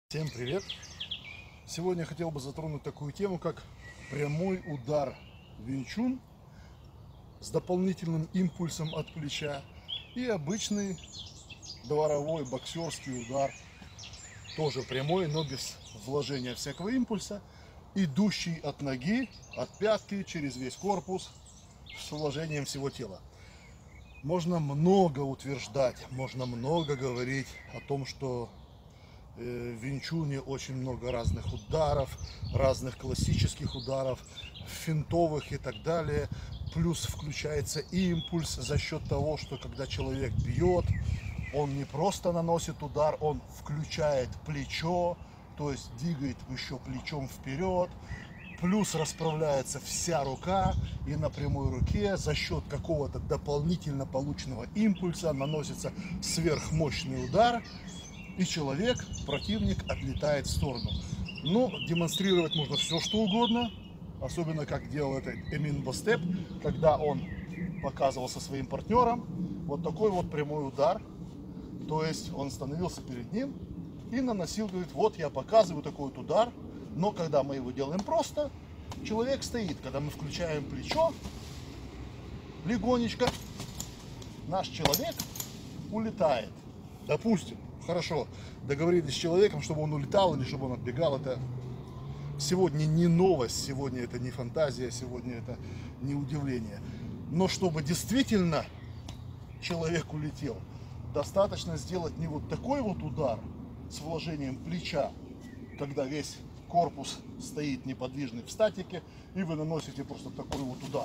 Всем привет! Сегодня я хотел бы затронуть такую тему, как прямой удар Вин Чун с дополнительным импульсом от плеча и обычный дворовой боксерский удар, тоже прямой, но без вложения всякого импульса, идущий от ноги, от пятки через весь корпус с вложением всего тела. Можно много утверждать, можно много говорить о том, что в Вин Чуне очень много разных ударов, разных классических ударов, финтовых и так далее. Плюс включается импульс за счет того, что когда человек бьет, он не просто наносит удар, он включает плечо, то есть двигает еще плечом вперед. Плюс расправляется вся рука, и на прямой руке за счет какого-то дополнительно полученного импульса наносится сверхмощный удар, и человек, противник, отлетает в сторону. Но демонстрировать можно все, что угодно, особенно как делал это Эмин Бостеп, когда он показывал со своим партнером вот такой вот прямой удар. То есть он становился перед ним и наносил, говорит, вот я показываю такой вот удар, но когда мы его делаем просто, человек стоит. Когда мы включаем плечо, легонечко, наш человек улетает. Допустим, хорошо, договорились с человеком, чтобы он улетал или чтобы он отбегал. Это сегодня не новость, сегодня это не фантазия, сегодня это не удивление. Но чтобы действительно человек улетел, достаточно сделать не вот такой вот удар с вложением плеча, когда весь корпус стоит неподвижный в статике, и вы наносите просто такой вот удар.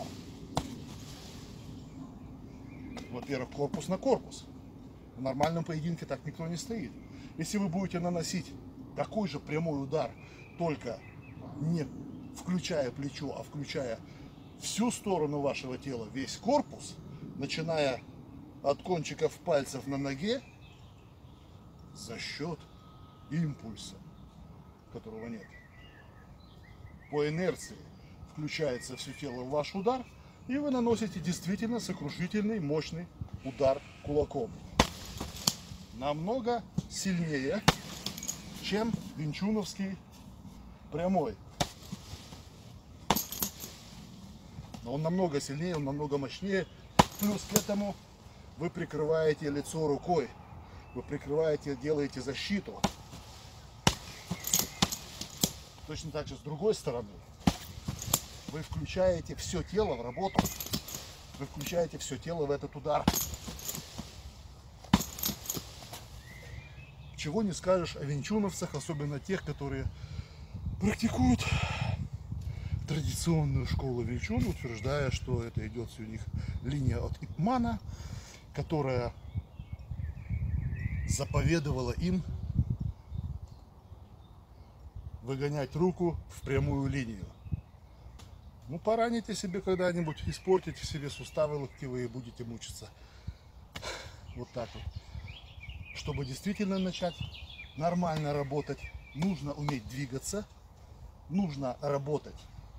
Во-первых, корпус на корпус. В нормальном поединке так никто не стоит. Если вы будете наносить такой же прямой удар, только не включая плечо, а включая всю сторону вашего тела, весь корпус, начиная от кончиков пальцев на ноге, за счет импульса, которого нет, по инерции включается все тело в ваш удар, и вы наносите действительно сокрушительный, мощный удар кулаком. Намного сильнее, чем винчуновский прямой. Но он намного сильнее, он намного мощнее. Плюс к этому вы прикрываете лицо рукой. Вы прикрываете, делаете защиту. Точно так же с другой стороны. Вы включаете все тело в работу. Вы включаете все тело в этот удар. Чего не скажешь о винчуновцах, особенно тех, которые практикуют традиционную школу Вин Чун, утверждая, что это идет у них линия от Ип Мана, которая заповедовала им выгонять руку в прямую линию. Ну, пораните себе когда-нибудь, испортите себе суставы локтевые, будете мучиться. Вот так вот. Чтобы действительно начать нормально работать, нужно уметь двигаться, нужно работать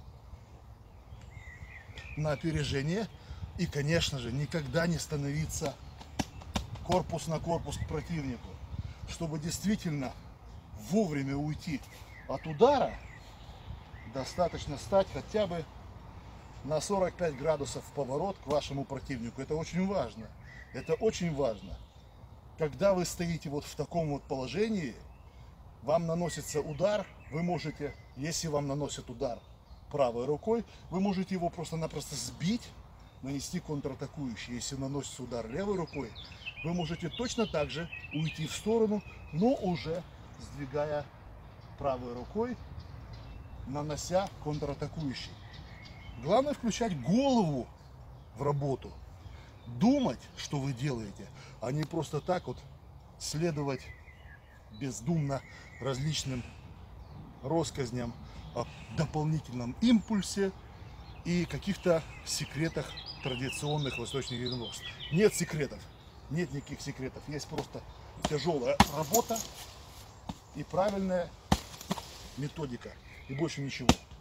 на опережение и, конечно же, никогда не становиться корпус на корпус к противнику. Чтобы действительно вовремя уйти от удара, достаточно стать хотя бы на 45 градусов в поворот к вашему противнику. Это очень важно. Это очень важно. Когда вы стоите вот в таком вот положении, вам наносится удар, вы можете, если вам наносят удар правой рукой, вы можете его просто-напросто сбить, нанести контратакующий. Если наносится удар левой рукой, вы можете точно так же уйти в сторону, но уже сдвигая правой рукой, нанося контратакующий. Главное включать голову в работу. Думать, что вы делаете, а не просто так вот следовать бездумно различным россказням о дополнительном импульсе и каких-то секретах традиционных восточных единоборств. Нет секретов, нет никаких секретов, есть просто тяжелая работа и правильная методика, и больше ничего.